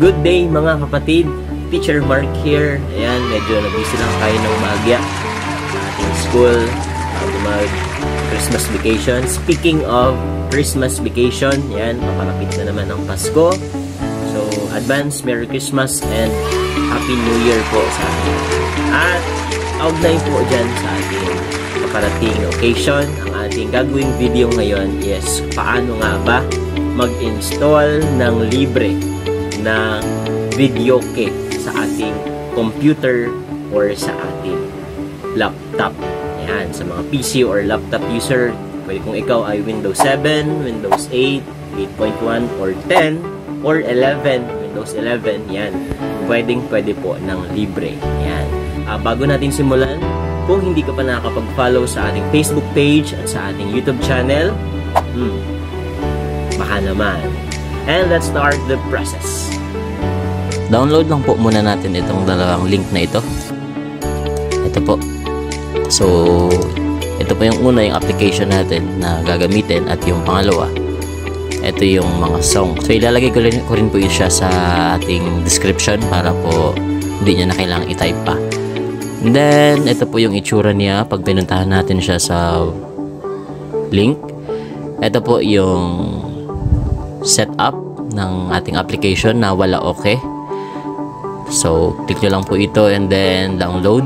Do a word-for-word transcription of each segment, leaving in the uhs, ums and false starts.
Good day mga kapatid, Teacher Mark here. Ayan, medyo nabisi lang kayo ng maagya sa ating school bago mag Christmas vacation. Speaking of Christmas vacation, ayan, papalapit na naman ang Pasko. So, advance Merry Christmas and Happy New Year po sa atin. At outlay po dyan sa ating paparating occasion. Ang ating gagawing video ngayon is paano nga ba mag-install ng libre na video kit sa ating computer or sa ating laptop. Ayan, sa mga P C or laptop user, pwede kung ikaw ay Windows seven, Windows eight, eight point one, or ten, or eleven, Windows eleven, yan. Pwedeng pwede po ng libre. Ayan. Uh, bago natin simulan, kung hindi ka pa nakakapag-follow sa ating Facebook page at sa ating YouTube channel, hmm, baka naman. And let's start the process. Download lang po muna natin itong dalawang link na ito. Ito po. So, ito po yung una, yung application natin na gagamitin, at yung pangalawa, ito yung mga song. So, ilalagay ko rin, ko rin po yun siya sa ating description para po hindi niya na kailangang i-type pa. And then, ito po yung itsura niya pag pinuntahan natin siya sa link. Ito po yung setup ng ating application na wala okay. So, click nyo lang po ito and then download.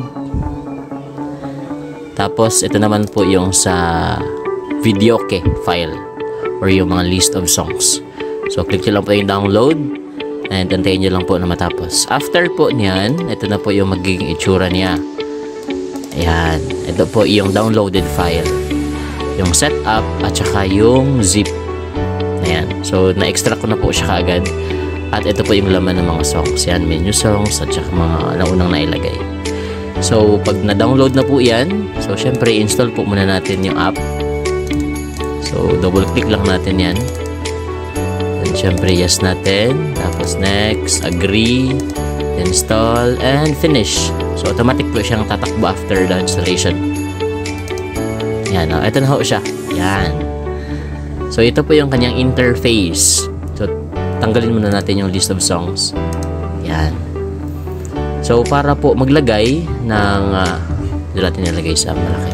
Tapos, ito naman po yung sa video okay file or yung mga list of songs. So, click nyo lang po yung download and antayin nyo lang po na matapos. After po niyan, ito na po yung magiging itsura niya. Ayan. Ito po yung downloaded file. Yung setup at saka yung zip. Ayan. So, na-extract ko na po siya kaagad. At ito po yung laman ng mga songs. Yan, menu songs at saka mga naunang nailagay. So, pag na-download na po yan, so, syempre, install po muna natin yung app. So, double-click lang natin yan. And syempre, yes natin. Tapos, next, agree, install, and finish. So, automatic po siyang tatakbo after the installation. Yan, oh, ito na ho siya. Yan. So, ito po yung kanyang interface. So, tanggalin muna natin yung list of songs. Yan. So, para po maglagay ng uh, doon natin nilagay sa malaki.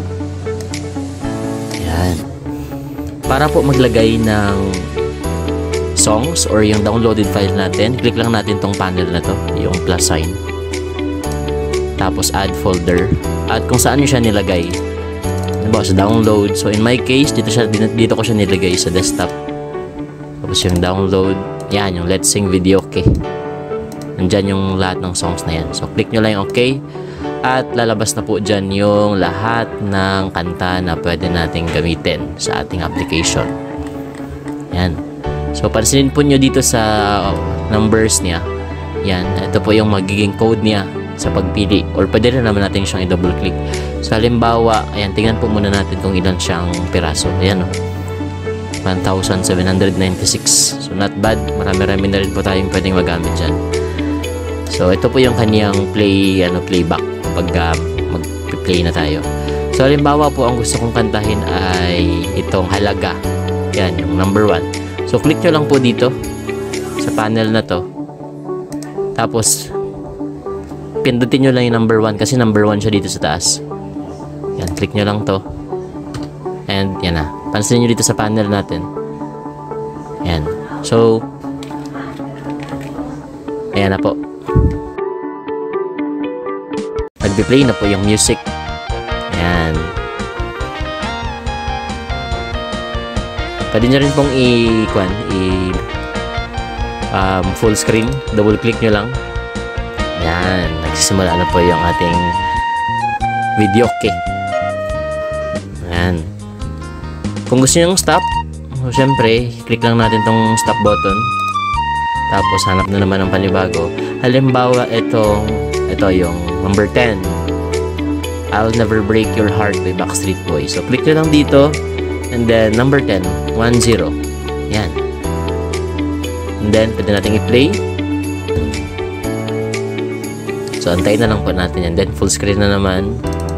Yan. Para po maglagay ng songs or yung downloaded file natin, click lang natin tong panel na to, yung plus sign. Tapos, add folder. At kung saan nyo siya nilagay, sa download. So, in my case, dito, siya, dito ko siya nilagay sa desktop. Tapos yung download. Yan, yung Let's Sing Video Okay. Nandyan yung lahat ng songs na yan. So, click nyo lang yung okay. At lalabas na po dyan yung lahat ng kanta na pwede nating gamitin sa ating application. Yan. So, pansinin po nyo dito sa numbers niya. Yan. Ito po yung magiging code niya sa pagpili, or pwede rin naman natin siyang i-double click. So, halimbawa, ayan, tingnan po muna natin kung ilan siyang piraso. Ayan, o. one thousand seven hundred ninety-six. So, not bad. Marami-rami na rin po tayong pwedeng magamit dyan. So, ito po yung kaniyang play, ano, playback pag uh, mag-play na tayo. So, halimbawa po, ang gusto kong kantahin ay itong Halaga. Ayan, yung number one. So, click nyo lang po dito sa panel na to. Tapos, pindutin nyo lang yung number one kasi number one siya dito sa taas. Yan, click nyo lang to. And yan na. Pansinin nyo dito sa panel natin. Yan. So, ayan na po. Nagbe-play na po yung music. Ayan. Pwede nyo rin pong i-kwan, i um, full screen. Double click nyo lang. Yan, nagsisimula na po yung ating video okay. Yan. Kung gusto nyo stop, so, syempre, click lang natin tong stop button. Tapos, hanap na naman ng panibago. Halimbawa, itong, ito yung number ten. I'll Never Break Your Heart by Backstreet Boys. So, click nyo lang dito. And then, number ten, one zero. Yan. And then, pwede natin i-play. So, antayin na lang po natin yan. Then, full screen na naman.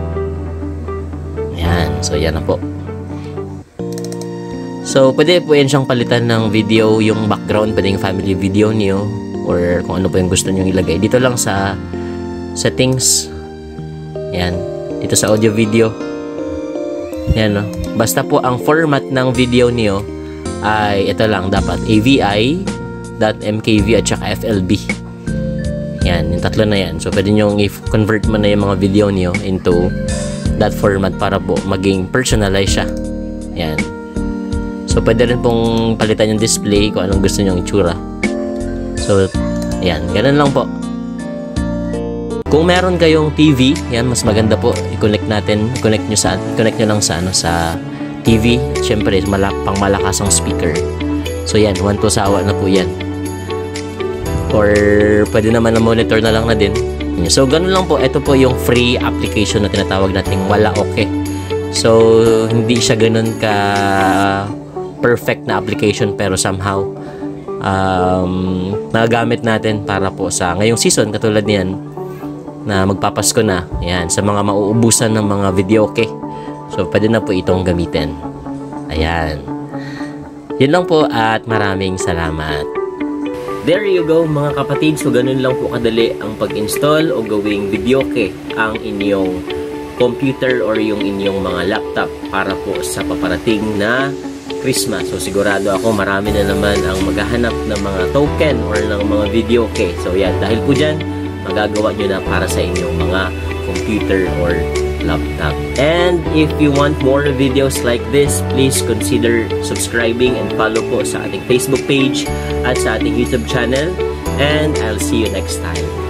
Ayan. So, yan na po. So, pwede po yan siyang palitan ng video, yung background, pwede yung family video niyo. or kung ano pa yung gusto nyo ilagay. Dito lang sa settings. Yan. Dito sa audio video. Yan, no? Basta po ang format ng video niyo ay ito lang. Dapat A V I, .mkv at saka F L B. Yan. Yung tatlo na yan. So, pwede nyo i-convert mo na yung mga video niyo into that format para po maging personalized siya. Yan. So, pwede rin pong palitan yung display kung anong gusto nyo itsura. So, yan. Ganun lang po. Kung meron kayong T V, yan, mas maganda po. I-connect natin. I-connect nyo sa, connect nyo lang sa, ano, sa T V. Siyempre, malak pang malakas ang speaker. So, yan. one to sawa na po yan. Or, pwede naman na monitor na lang na din. So, ganun lang po. Ito po yung free application na tinatawag nating Wala Okay. So, hindi siya ganun ka perfect na application, pero somehow um, nagagamit natin para po sa ngayong season, katulad niyan na magpapasko na. Ayan, sa mga mauubusan ng mga video okay. So, pwede na po itong gamitin. Ayan. Yun lang po at maraming salamat. There you go mga kapatid. So ganun lang po kadali ang pag-install o gawing videoke ang inyong computer or yung inyong mga laptop para po sa paparating na Christmas. So sigurado ako marami na naman ang maghahanap ng mga token or ng mga videoke. So yan, dahil po dyan, magagawa nyo na para sa inyong mga computer or laptop. And if you want more videos like this, please consider subscribing and follow po sa ating Facebook page at sa ating YouTube channel. And I'll see you next time.